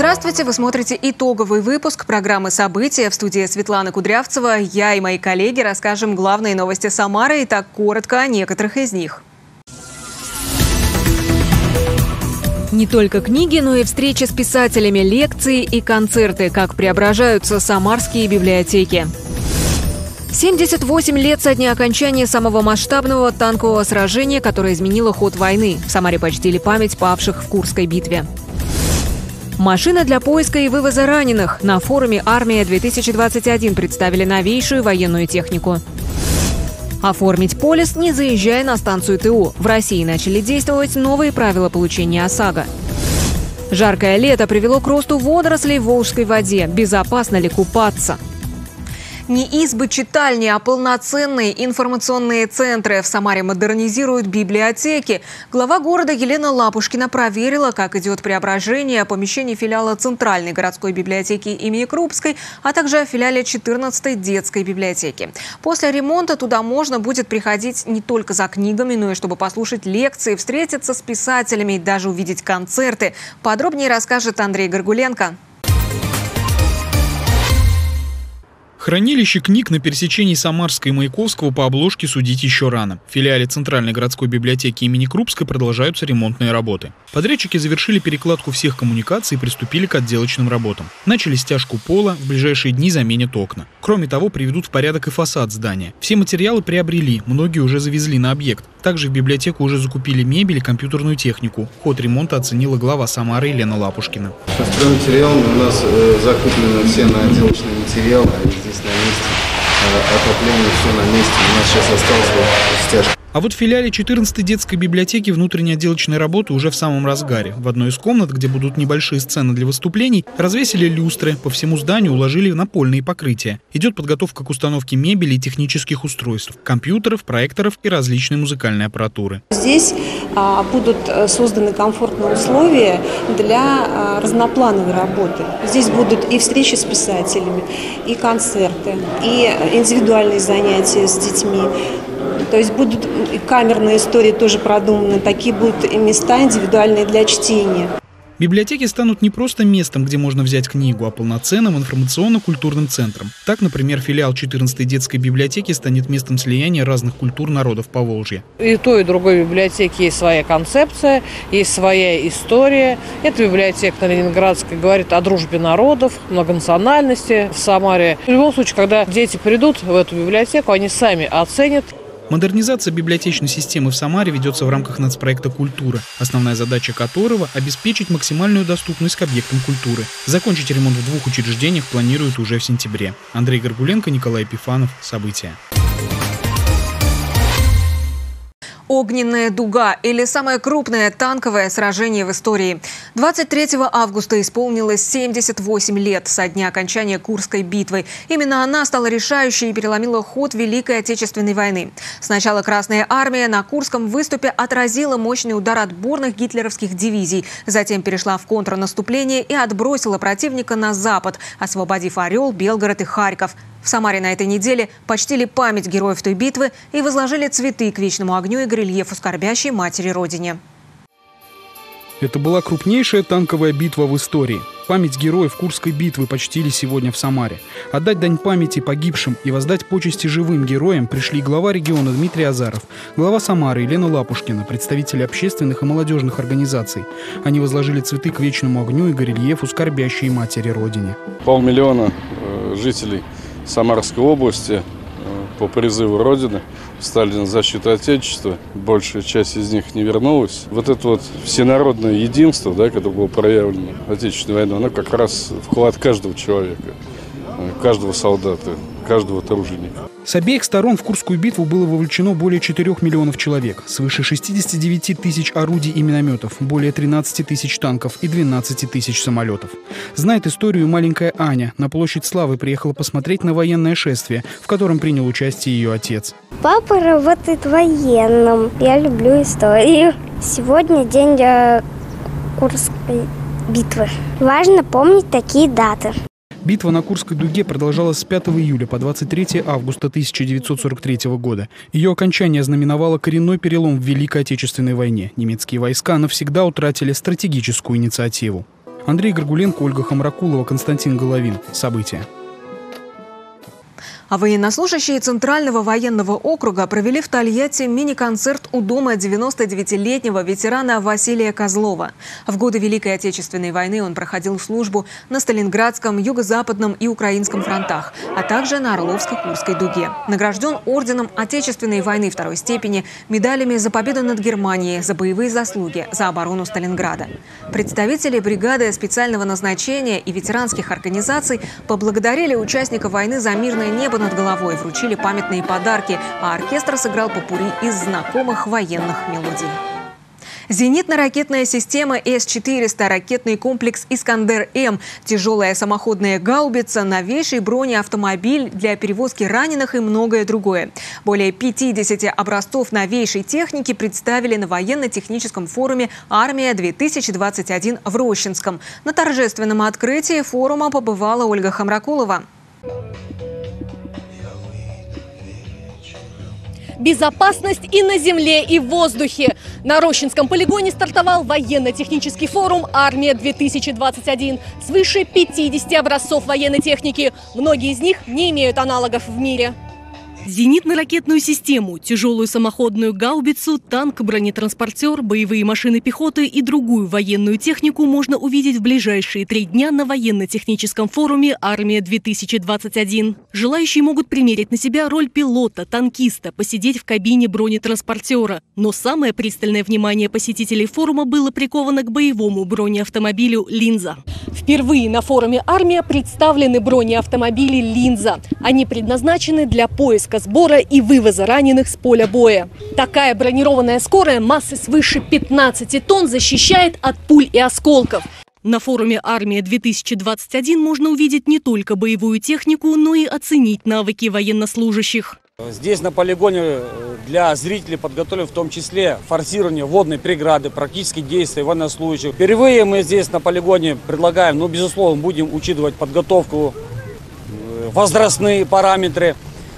Здравствуйте! Вы смотрите итоговый выпуск программы «События». В студии Светлана Кудрявцева. Я и мои коллеги расскажем главные новости Самары и так коротко о некоторых из них. Не только книги, но и встречи с писателями, лекции и концерты. Как преображаются самарские библиотеки. 78 лет со дня окончания самого масштабного танкового сражения, которое изменило ход войны. В Самаре почтили память павших в Курской битве. Машина для поиска и вывоза раненых. На форуме «Армия-2021» представили новейшую военную технику. Оформить полис, не заезжая на станцию ТУ. В России начали действовать новые правила получения ОСАГО. Жаркое лето привело к росту водорослей в Волжской воде. Безопасно ли купаться? Не избы-читальни, а полноценные информационные центры. В Самаре модернизируют библиотеки. Глава города Елена Лапушкина проверила, как идет преображение помещений филиала Центральной городской библиотеки имени Крупской, а также филиале 14-й детской библиотеки. После ремонта туда можно будет приходить не только за книгами, но и чтобы послушать лекции, встретиться с писателями и даже увидеть концерты. Подробнее расскажет Андрей Горгуленко. Хранилище книг на пересечении Самарской и Маяковского по обложке судить еще рано. В филиале Центральной городской библиотеки имени Крупской продолжаются ремонтные работы. Подрядчики завершили перекладку всех коммуникаций и приступили к отделочным работам. Начали стяжку пола, в ближайшие дни заменят окна. Кроме того, приведут в порядок и фасад здания. Все материалы приобрели, многие уже завезли на объект. Также в библиотеку уже закупили мебель и компьютерную технику. Ход ремонта оценила глава Самары Елена Лапушкина. Стройматериалами у нас закуплены все на отделочные материалы, здесь на месте, отопление все на месте, у нас сейчас осталось стяжка. А вот в филиале 14-й детской библиотеки внутренней отделочной работы уже в самом разгаре. В одной из комнат, где будут небольшие сцены для выступлений, развесили люстры, по всему зданию уложили напольные покрытия. Идет подготовка к установке мебели и технических устройств, компьютеров, проекторов и различной музыкальной аппаратуры. Здесь будут созданы комфортные условия для разноплановой работы. Здесь будут и встречи с писателями, и концерты, и индивидуальные занятия с детьми. То есть будут и камерные истории тоже продуманы, такие будут и места индивидуальные для чтения. Библиотеки станут не просто местом, где можно взять книгу, а полноценным информационно-культурным центром. Так, например, филиал 14-й детской библиотеки станет местом слияния разных культур народов Поволжья. И той, и другой библиотеке есть своя концепция, есть своя история. Эта библиотека на Ленинградской говорит о дружбе народов, многонациональности в Самаре. В любом случае, когда дети придут в эту библиотеку, они сами оценят. Модернизация библиотечной системы в Самаре ведется в рамках нацпроекта «Культура», основная задача которого – обеспечить максимальную доступность к объектам культуры. Закончить ремонт в 2 учреждениях планируют уже в сентябре. Андрей Горгуленко, Николай Епифанов. События. Огненная дуга или самое крупное танковое сражение в истории. 23 августа исполнилось 78 лет со дня окончания Курской битвы. Именно она стала решающей и переломила ход Великой Отечественной войны. Сначала Красная армия на Курском выступе отразила мощный удар отборных гитлеровских дивизий. Затем перешла в контрнаступление и отбросила противника на запад, освободив Орел, Белгород и Харьков. В Самаре на этой неделе почтили память героев той битвы и возложили цветы к вечному огню и горельефу скорбящей матери Родине. Это была крупнейшая танковая битва в истории. Память героев Курской битвы почтили сегодня в Самаре. Отдать дань памяти погибшим и воздать почести живым героям пришли глава региона Дмитрий Азаров, глава Самары Елена Лапушкина, представители общественных и молодежных организаций. Они возложили цветы к вечному огню и горельефу скорбящей матери Родине. 500 000 жителей Самарской области по призыву Родины стали на защиту Отечества. Большая часть из них не вернулась. Вот это вот всенародное единство, да, которое было проявлено в Отечественной войне, оно как раз вклад каждого человека, каждого солдата, каждого труженика. С обеих сторон в Курскую битву было вовлечено более 4 миллионов человек, свыше 69 тысяч орудий и минометов, более 13 тысяч танков и 12 тысяч самолетов. Знает историю маленькая Аня. На площадь Славы приехала посмотреть на военное шествие, в котором принял участие ее отец. Папа работает военным. Я люблю историю. Сегодня день Курской битвы. Важно помнить такие даты. Битва на Курской дуге продолжалась с 5 июля по 23 августа 1943 года. Ее окончание знаменовало коренной перелом в Великой Отечественной войне. Немецкие войска навсегда утратили стратегическую инициативу. Андрей Горгуленко, Ольга Хамракулова, Константин Головин. События. А военнослужащие Центрального военного округа провели в Тольятти мини-концерт у дома 99-летнего ветерана Василия Козлова. В годы Великой Отечественной войны он проходил службу на Сталинградском, Юго-Западном и Украинском фронтах, а также на Орловско-Курской дуге. Награжден орденом Отечественной войны второй степени, медалями за победу над Германией, за боевые заслуги, за оборону Сталинграда. Представители бригады специального назначения и ветеранских организаций поблагодарили участников войны за мирное небо над головой, вручили памятные подарки, а оркестр сыграл попурри из знакомых военных мелодий. Зенитно-ракетная система С-400, ракетный комплекс «Искандер-М», тяжелая самоходная гаубица, новейший бронеавтомобиль для перевозки раненых и многое другое. Более 50 образцов новейшей техники представили на военно-техническом форуме «Армия-2021» в Рощинском. На торжественном открытии форума побывала Ольга Хамракулова. Безопасность и на земле, и в воздухе. На Рощинском полигоне стартовал военно-технический форум «Армия-2021». Свыше 50 образцов военной техники. Многие из них не имеют аналогов в мире. Зенитно-ракетную систему, тяжелую самоходную гаубицу, танк, бронетранспортер, боевые машины пехоты и другую военную технику можно увидеть в ближайшие 3 дня на военно-техническом форуме «Армия-2021». Желающие могут примерить на себя роль пилота, танкиста, посидеть в кабине бронетранспортера. Но самое пристальное внимание посетителей форума было приковано к боевому бронеавтомобилю «Линза». Впервые на форуме «Армия» представлены бронеавтомобили «Линза». Они предназначены для поиска, сбора и вывоза раненых с поля боя. Такая бронированная скорая массой свыше 15 тонн защищает от пуль и осколков. На форуме «Армия-2021» можно увидеть не только боевую технику, но и оценить навыки военнослужащих. Здесь на полигоне для зрителей подготовили в том числе форсирование водной преграды, практические действия военнослужащих. Впервые мы здесь на полигоне предлагаем, безусловно, будем учитывать подготовку, возрастные параметры.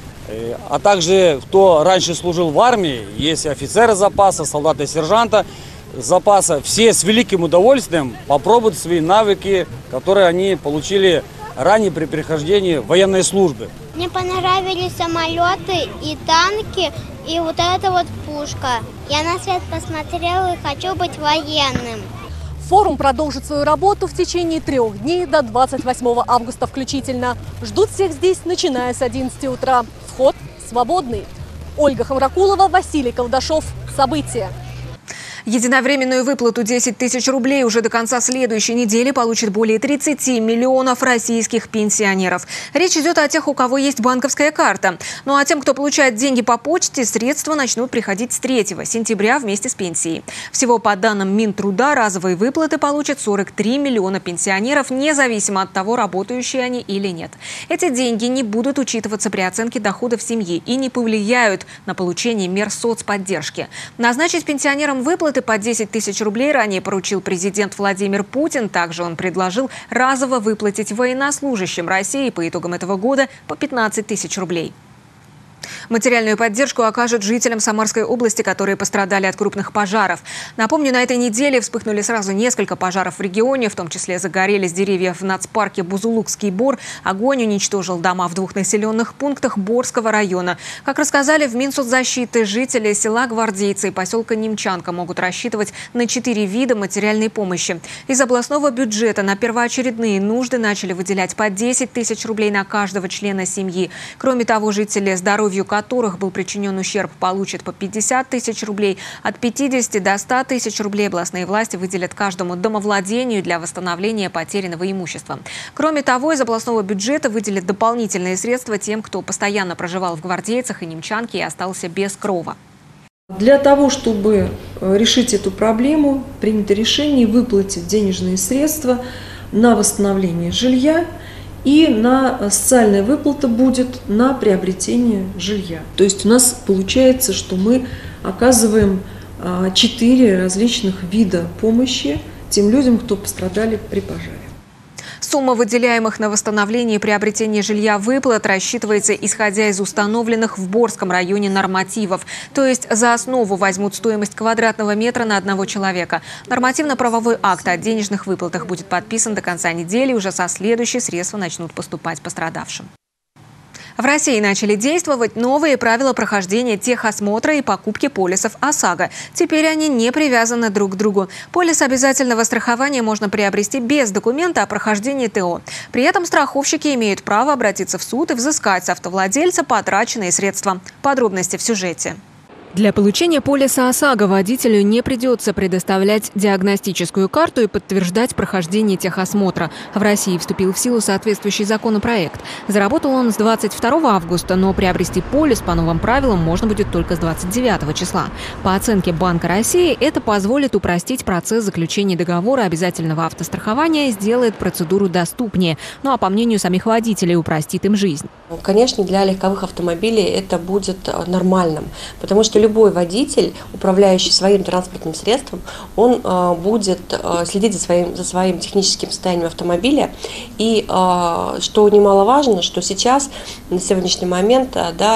А также, кто раньше служил в армии, есть офицеры запаса, солдаты, сержанта запаса. Все с великим удовольствием попробуют свои навыки, которые они получили ранее при прохождении военной службы. Мне понравились самолеты и танки, и вот эта вот пушка. Я на свет посмотрела и хочу быть военным. Форум продолжит свою работу в течение 3 дней до 28 августа включительно. Ждут всех здесь, начиная с 11 утра. Вход свободный. Ольга Хамракулова, Василий Колдашов. События. Единовременную выплату 10 тысяч рублей уже до конца следующей недели получит более 30 миллионов российских пенсионеров. Речь идет о тех, у кого есть банковская карта. Ну а тем, кто получает деньги по почте, средства начнут приходить с 3 сентября вместе с пенсией. Всего по данным Минтруда разовые выплаты получат 43 миллиона пенсионеров, независимо от того, работающие они или нет. Эти деньги не будут учитываться при оценке доходов семьи и не повлияют на получение мер соцподдержки. Назначить пенсионерам выплаты по 10 тысяч рублей ранее поручил президент Владимир Путин. Также он предложил разово выплатить военнослужащим России по итогам этого года по 15 тысяч рублей. Материальную поддержку окажут жителям Самарской области, которые пострадали от крупных пожаров. Напомню, на этой неделе вспыхнули сразу несколько пожаров в регионе, в том числе загорелись деревья в нацпарке Бузулукский Бор. Огонь уничтожил дома в 2 населенных пунктах Борского района. Как рассказали в Минсоцзащиты, жители села Гвардейцы и поселка Немчанка могут рассчитывать на 4 вида материальной помощи. Из областного бюджета на первоочередные нужды начали выделять по 10 тысяч рублей на каждого члена семьи. Кроме того, жители, здоровью которых был причинен ущерб, получат по 50 тысяч рублей. От 50 до 100 тысяч рублей областные власти выделят каждому домовладению для восстановления потерянного имущества. Кроме того, из областного бюджета выделят дополнительные средства тем, кто постоянно проживал в Гвардейцах и Немчанке и остался без крова. Для того, чтобы решить эту проблему, принято решение выплатить денежные средства на восстановление жилья. И на социальная выплата будет на приобретение жилья. То есть у нас получается, что мы оказываем 4 различных вида помощи тем людям, кто пострадали при пожаре. Сумма выделяемых на восстановление и приобретение жилья выплат рассчитывается, исходя из установленных в Борском районе нормативов. То есть за основу возьмут стоимость квадратного метра на одного человека. Нормативно-правовой акт о денежных выплатах будет подписан до конца недели. Уже со следующей средства начнут поступать пострадавшим. В России начали действовать новые правила прохождения техосмотра и покупки полисов ОСАГО. Теперь они не привязаны друг к другу. Полис обязательного страхования можно приобрести без документа о прохождении ТО. При этом страховщики имеют право обратиться в суд и взыскать с автовладельца потраченные средства. Подробности в сюжете. Для получения полиса ОСАГО водителю не придется предоставлять диагностическую карту и подтверждать прохождение техосмотра. В России вступил в силу соответствующий законопроект. Заработал он с 22 августа, но приобрести полис по новым правилам можно будет только с 29 числа. По оценке Банка России, это позволит упростить процесс заключения договора обязательного автострахования и сделает процедуру доступнее. Ну а по мнению самих водителей, упростит им жизнь. Конечно, для легковых автомобилей это будет нормальным, потому что любой водитель, управляющий своим транспортным средством, он будет следить за своим техническим состоянием автомобиля. И что немаловажно, что сейчас, на сегодняшний момент,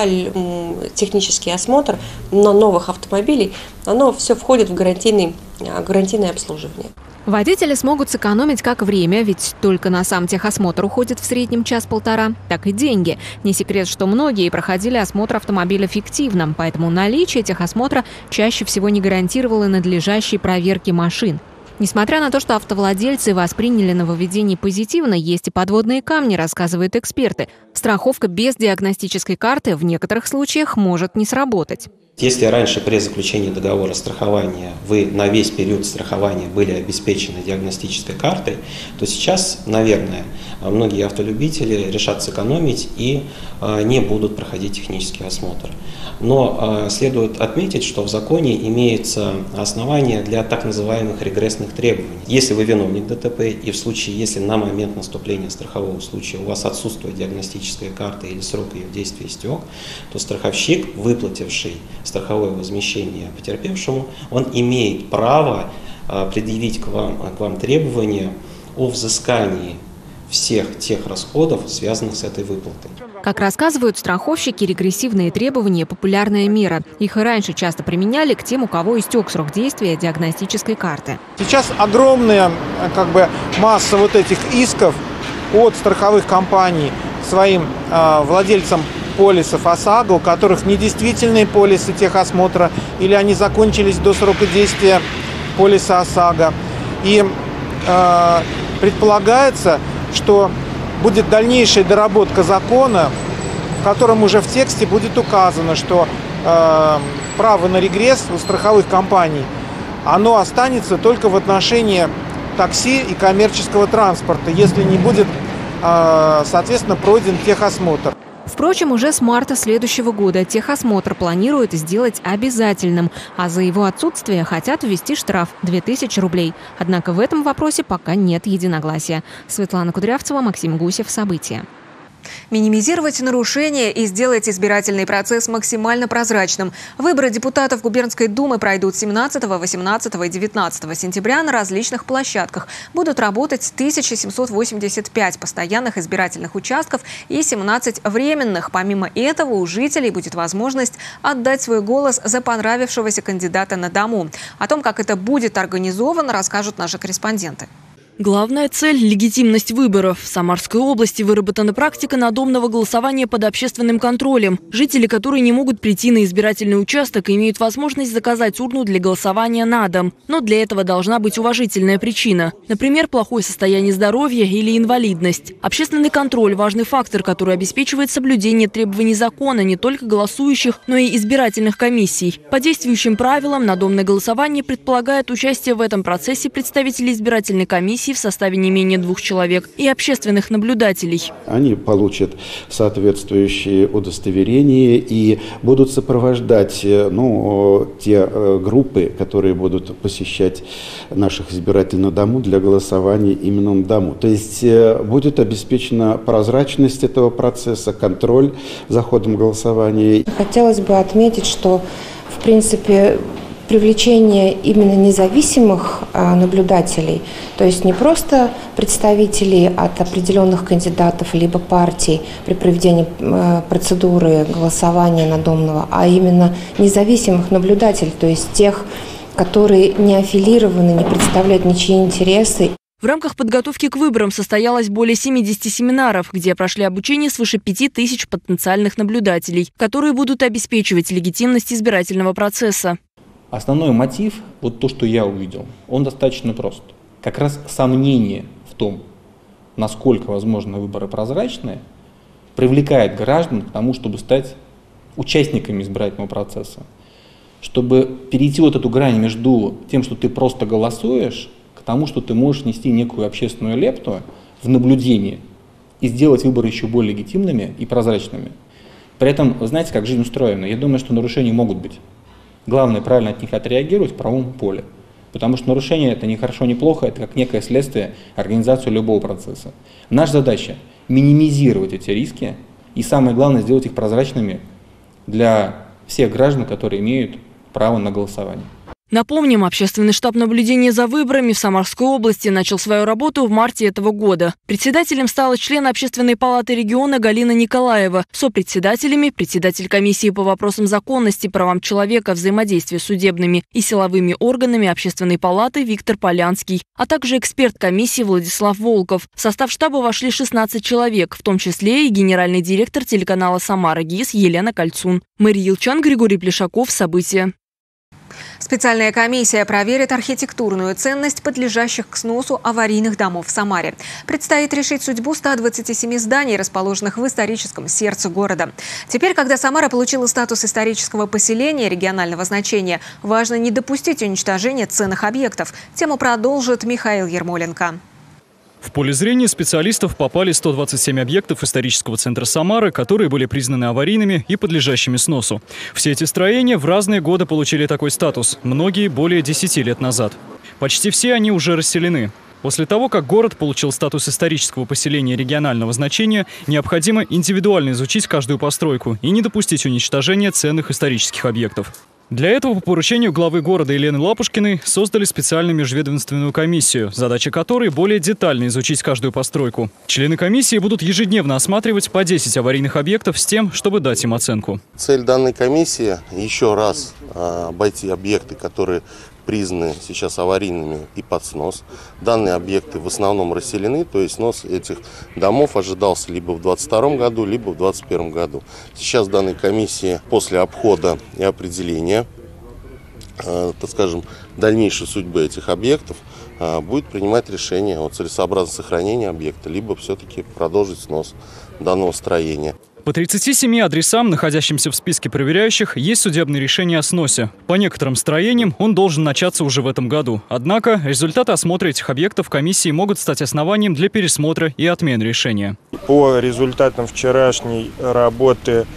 технический осмотр на новых автомобилях, оно все входит в гарантийное обслуживание. Водители смогут сэкономить как время, ведь только на сам техосмотр уходит в среднем час-полтора, так и деньги. Не секрет, что многие проходили осмотр автомобиля фиктивно, поэтому наличие техосмотра чаще всего не гарантировало надлежащей проверки машин. Несмотря на то, что автовладельцы восприняли нововведение позитивно, есть и подводные камни, рассказывают эксперты. Страховка без диагностической карты в некоторых случаях может не сработать. Если раньше при заключении договора страхования вы на весь период страхования были обеспечены диагностической картой, то сейчас, наверное, многие автолюбители решат сэкономить и не будут проходить технический осмотр. Но следует отметить, что в законе имеется основание для так называемых регрессных требований. Если вы виновник ДТП и в случае, если на момент наступления страхового случая у вас отсутствует диагностическая карта или срок ее действия истек, то страховщик, выплативший страховое возмещение потерпевшему, он имеет право предъявить к вам требования о взыскании всех тех расходов, связанных с этой выплатой. Как рассказывают страховщики, регрессивные требования – популярная мера. Их и раньше часто применяли к тем, у кого истек срок действия диагностической карты. Сейчас огромная масса вот этих исков от страховых компаний своим владельцам полисов ОСАГО, у которых недействительные полисы техосмотра или они закончились до срока действия полиса ОСАГО. И предполагается, что будет дальнейшая доработка закона, в котором уже в тексте будет указано, что право на регресс у страховых компаний, оно останется только в отношении такси и коммерческого транспорта, если не будет, соответственно, пройден техосмотр. Впрочем, уже с марта следующего года техосмотр планируют сделать обязательным, а за его отсутствие хотят ввести штраф – 2000 рублей. Однако в этом вопросе пока нет единогласия. Светлана Кудрявцева, Максим Гусев. События. Минимизировать нарушения и сделать избирательный процесс максимально прозрачным. Выборы депутатов Губернской думы пройдут 17, 18 и 19 сентября на различных площадках. Будут работать 1785 постоянных избирательных участков и 17 временных. Помимо этого, у жителей будет возможность отдать свой голос за понравившегося кандидата на дому. О том, как это будет организовано, расскажут наши корреспонденты. Главная цель – легитимность выборов. В Самарской области выработана практика надомного голосования под общественным контролем. Жители, которые не могут прийти на избирательный участок, имеют возможность заказать урну для голосования на дом. Но для этого должна быть уважительная причина. Например, плохое состояние здоровья или инвалидность. Общественный контроль – важный фактор, который обеспечивает соблюдение требований закона не только голосующих, но и избирательных комиссий. По действующим правилам надомное голосование предполагает участие в этом процессе представителей избирательной комиссии в составе не менее 2 человек и общественных наблюдателей. Они получат соответствующие удостоверения и будут сопровождать те группы, которые будут посещать наших избирателей на дому для голосования именно на дому. То есть будет обеспечена прозрачность этого процесса, контроль за ходом голосования. Хотелось бы отметить, что в принципе привлечение именно независимых наблюдателей, то есть не просто представителей от определенных кандидатов либо партий при проведении процедуры голосования надомного, а именно независимых наблюдателей, то есть тех, которые не аффилированы, не представляют ничьи интересы. В рамках подготовки к выборам состоялось более 70 семинаров, где прошли обучение свыше 5000 потенциальных наблюдателей, которые будут обеспечивать легитимность избирательного процесса. Основной мотив, вот то, что я увидел, он достаточно прост. Как раз сомнение в том, насколько возможно выборы прозрачные, привлекает граждан к тому, чтобы стать участниками избирательного процесса. Чтобы перейти вот эту грань между тем, что ты просто голосуешь, к тому, что ты можешь нести некую общественную лепту в наблюдении и сделать выборы еще более легитимными и прозрачными. При этом, вы знаете, как жизнь устроена, я думаю, что нарушения могут быть. Главное правильно от них отреагировать в правом поле. Потому что нарушение – это не хорошо, не плохо, это как некое следствие организации любого процесса. Наша задача – минимизировать эти риски и, самое главное, сделать их прозрачными для всех граждан, которые имеют право на голосование. Напомним, общественный штаб наблюдения за выборами в Самарской области начал свою работу в марте этого года. Председателем стала член Общественной палаты региона Галина Николаева. Сопредседателями – председатель комиссии по вопросам законности, правам человека, взаимодействия с судебными и силовыми органами Общественной палаты Виктор Полянский, а также эксперт комиссии Владислав Волков. В состав штаба вошли 16 человек, в том числе и генеральный директор телеканала «Самара ГИС» Елена Кольцун. Мария Елчан, Григорий Плешаков. События. Специальная комиссия проверит архитектурную ценность подлежащих к сносу аварийных домов в Самаре. Предстоит решить судьбу 127 зданий, расположенных в историческом сердце города. Теперь, когда Самара получила статус исторического поселения регионального значения, важно не допустить уничтожения ценных объектов. Тему продолжит Михаил Ермоленко. В поле зрения специалистов попали 127 объектов исторического центра Самары, которые были признаны аварийными и подлежащими сносу. Все эти строения в разные годы получили такой статус, многие более 10 лет назад. Почти все они уже расселены. После того, как город получил статус исторического поселения регионального значения, необходимо индивидуально изучить каждую постройку и не допустить уничтожения ценных исторических объектов. Для этого по поручению главы города Елены Лапушкиной создали специальную межведомственную комиссию, задача которой более детально изучить каждую постройку. Члены комиссии будут ежедневно осматривать по 10 аварийных объектов с тем, чтобы дать им оценку. Цель данной комиссии – еще раз обойти объекты, которые признаны сейчас аварийными и под снос. Данные объекты в основном расселены, то есть снос этих домов ожидался либо в 2022 году, либо в 2021 году. Сейчас данной комиссии после обхода и определения, так скажем, дальнейшей судьбы этих объектов будет принимать решение о целесообразности сохранения объекта, либо все-таки продолжить снос данного строения. По 37 адресам, находящимся в списке проверяющих, есть судебные решения о сносе. По некоторым строениям он должен начаться уже в этом году. Однако результаты осмотра этих объектов комиссии могут стать основанием для пересмотра и отмены решения. По результатам вчерашней работы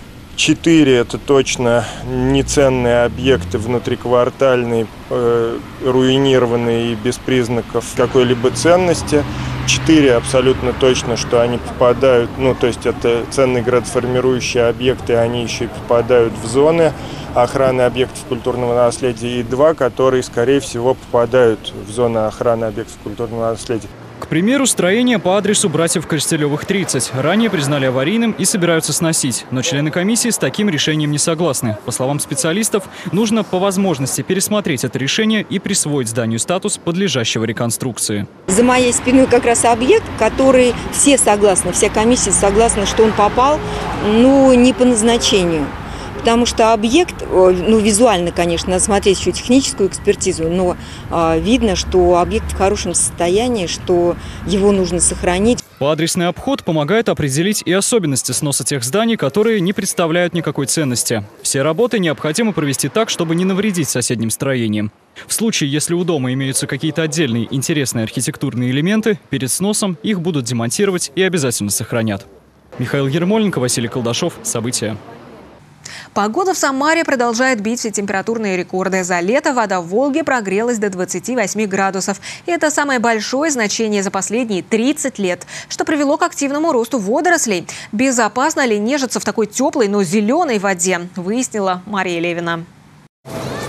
4 это точно неценные объекты внутриквартальные, руинированные и без признаков какой-либо ценности. 4 абсолютно точно, что они попадают, то есть это ценные градоформирующие объекты, они еще и попадают в зоны охраны объектов культурного наследия, и 2, которые, скорее всего, попадают в зоны охраны объектов культурного наследия. К примеру, строение по адресу братьев Коростелевых, 30, ранее признали аварийным и собираются сносить. Но члены комиссии с таким решением не согласны. По словам специалистов, нужно по возможности пересмотреть это решение и присвоить зданию статус подлежащего реконструкции. За моей спиной как раз объект, который все согласны, вся комиссия согласна, что он попал, не по назначению. Потому что объект, визуально, конечно, надо смотреть еще техническую экспертизу, но видно, что объект в хорошем состоянии, что его нужно сохранить. Адресный обход помогает определить и особенности сноса тех зданий, которые не представляют никакой ценности. Все работы необходимо провести так, чтобы не навредить соседним строениям. В случае, если у дома имеются какие-то отдельные интересные архитектурные элементы, перед сносом их будут демонтировать и обязательно сохранят. Михаил Ермоленко, Василий Колдашов. События. Погода в Самаре продолжает бить все температурные рекорды. За лето вода в Волге прогрелась до 28 градусов. И это самое большое значение за последние 30 лет, что привело к активному росту водорослей. Безопасно ли нежиться в такой теплой, но зеленой воде, выяснила Мария Левина.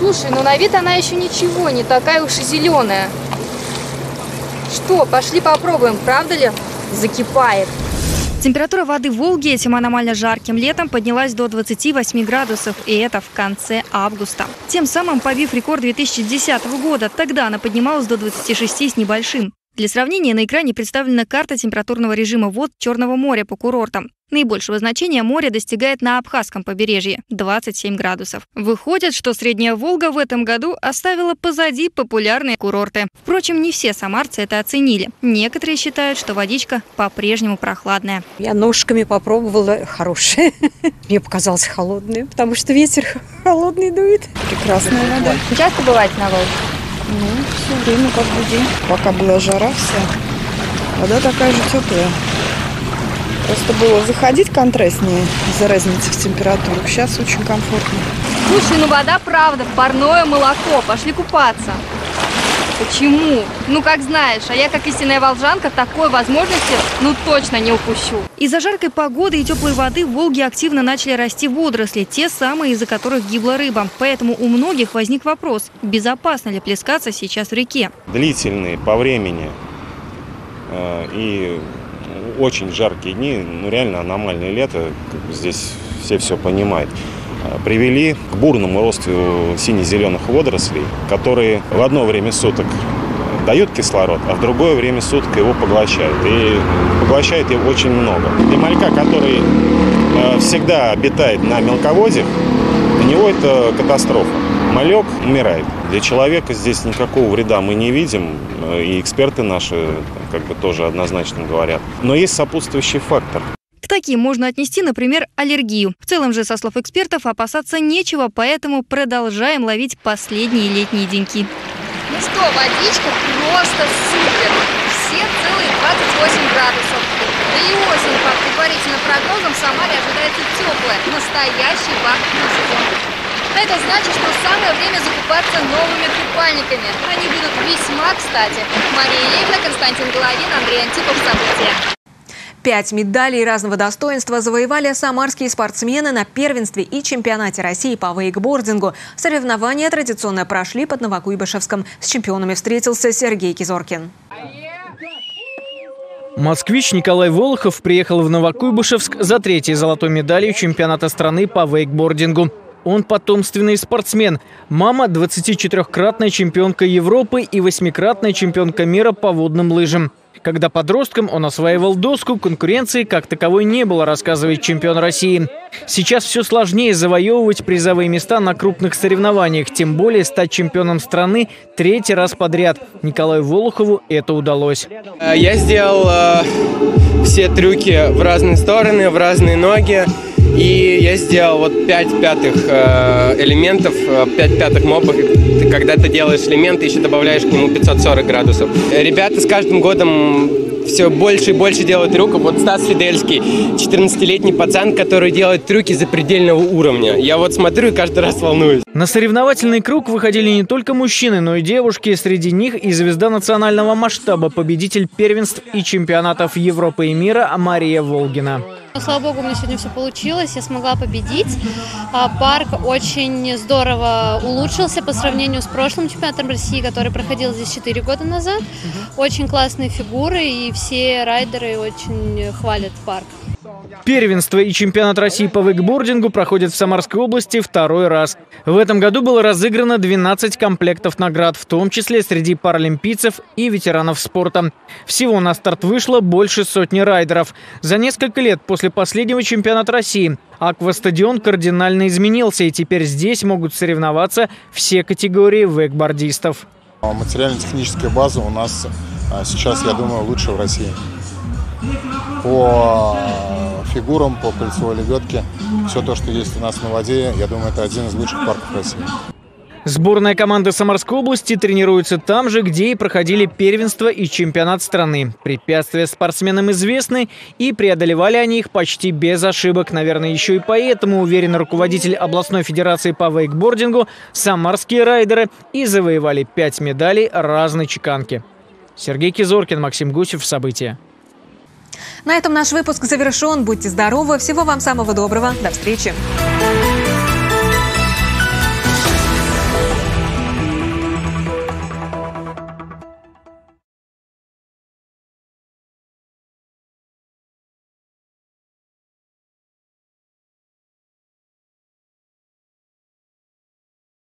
Слушай, ну на вид она еще ничего, не такая уж и зеленая. Что, пошли попробуем, правда ли? Закипает. Температура воды в Волге этим аномально жарким летом поднялась до 28 градусов, и это в конце августа. Тем самым побив рекорд 2010 года. Тогда она поднималась до 26 с небольшим. Для сравнения, на экране представлена карта температурного режима вод Черного моря по курортам. Наибольшего значения море достигает на Абхазском побережье – 27 градусов. Выходит, что Средняя Волга в этом году оставила позади популярные курорты. Впрочем, не все самарцы это оценили. Некоторые считают, что водичка по-прежнему прохладная. Я ножками попробовала, хорошая. Мне показалось холодная, потому что ветер холодный дует. Прекрасная вода. Часто бываете на Волге? Ну, все время, каждый день. Пока была жара вся, вода такая же теплая. Просто было заходить контрастнее из-за разницы в температурах. Сейчас очень комфортно. Слушай, ну вода правда, парное молоко. Пошли купаться. Почему? Ну, как знаешь, а я, как истинная волжанка, такой возможности, ну, точно не упущу. Из-за жаркой погоды и теплой воды в Волге активно начали расти водоросли, те самые, из-за которых гибла рыба. Поэтому у многих возник вопрос, безопасно ли плескаться сейчас в реке. Длительные по времени и очень жаркие дни, ну, реально аномальное лето, здесь все понимают, привели к бурному росту сине-зеленых водорослей, которые в одно время суток дают кислород, а в другое время суток его поглощают. И поглощают его очень много. Для малька, который всегда обитает на мелководьях, для него это катастрофа. Малек умирает. Для человека здесь никакого вреда мы не видим, и эксперты наши тоже однозначно говорят. Но есть сопутствующий фактор. К таким можно отнести, например, аллергию. В целом же, со слов экспертов, опасаться нечего, поэтому продолжаем ловить последние летние деньки. Ну что, водичка просто супер. Все целые 28 градусов. Да и осень, по предварительным прогнозам, в Самаре ожидается теплая, настоящий бархатный сезон. Это значит, что самое время закупаться новыми купальниками. Они будут весьма кстати. Мария Левина, Константин Головин, Андрей Антипов. События. 5 медалей разного достоинства завоевали самарские спортсмены на первенстве и чемпионате России по вейкбордингу. Соревнования традиционно прошли под Новокуйбышевском. С чемпионами встретился Сергей Кизоркин. Москвич Николай Волохов приехал в Новокуйбышевск за 3-й золотой медалью чемпионата страны по вейкбордингу. Он потомственный спортсмен. Мама – 24-кратная чемпионка Европы и 8-кратная чемпионка мира по водным лыжам. Когда подростком он осваивал доску, конкуренции как таковой не было, рассказывает чемпион России. Сейчас все сложнее завоевывать призовые места на крупных соревнованиях, тем более стать чемпионом страны 3-й раз подряд. Николаю Волохову это удалось. Я сделал все трюки в разные стороны, в разные ноги. И я сделал вот 5 пятых элементов, 5 пятых мопов. Когда ты делаешь элемент, ты еще добавляешь к нему 540 градусов. Ребята с каждым годом все больше и больше делают трюков. Вот Стас Фидельский, 14-летний пацан, который делает трюки запредельного уровня. Я вот смотрю и каждый раз волнуюсь. На соревновательный круг выходили не только мужчины, но и девушки. Среди них и звезда национального масштаба, победитель первенств и чемпионатов Европы и мира Мария Волгина. Слава богу, у меня сегодня все получилось, я смогла победить. Парк очень здорово улучшился по сравнению с прошлым чемпионатом России, который проходил здесь 4 года назад. Очень классные фигуры, и все райдеры очень хвалят парк. Первенство и чемпионат России по вейкбордингу проходят в Самарской области 2-й раз. В этом году было разыграно 12 комплектов наград, в том числе среди паралимпийцев и ветеранов спорта. Всего на старт вышло больше сотни райдеров. За несколько лет после последнего чемпионата России аквастадион кардинально изменился, и теперь здесь могут соревноваться все категории вейкбордистов. Материально-техническая база у нас сейчас, я думаю, лучшая в России. По фигурам, по кольцевой лебедке, все то, что есть у нас на воде, я думаю, это один из лучших парков России. Сборная команда Самарской области тренируется там же, где и проходили первенство и чемпионат страны. Препятствия спортсменам известны, и преодолевали они их почти без ошибок. Наверное, еще и поэтому, уверен руководитель областной федерации по вейкбордингу, самарские райдеры и завоевали 5 медалей разной чеканки. Сергей Кизоркин, Максим Гусев. События. На этом наш выпуск завершен. Будьте здоровы. Всего вам самого доброго. До встречи.